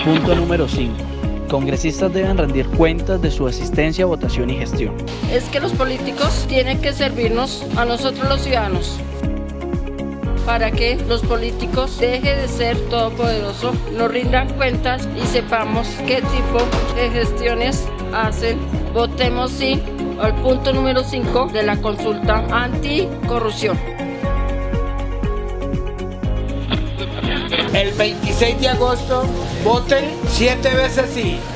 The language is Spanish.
Punto número 5. Congresistas deben rendir cuentas de su asistencia, votación y gestión. Es que los políticos tienen que servirnos a nosotros los ciudadanos, para que los políticos dejen de ser todopoderosos, nos rindan cuentas y sepamos qué tipo de gestiones hacen. Votemos sí al punto número 5 de la consulta anticorrupción. El 26 de agosto, voten 7 veces sí.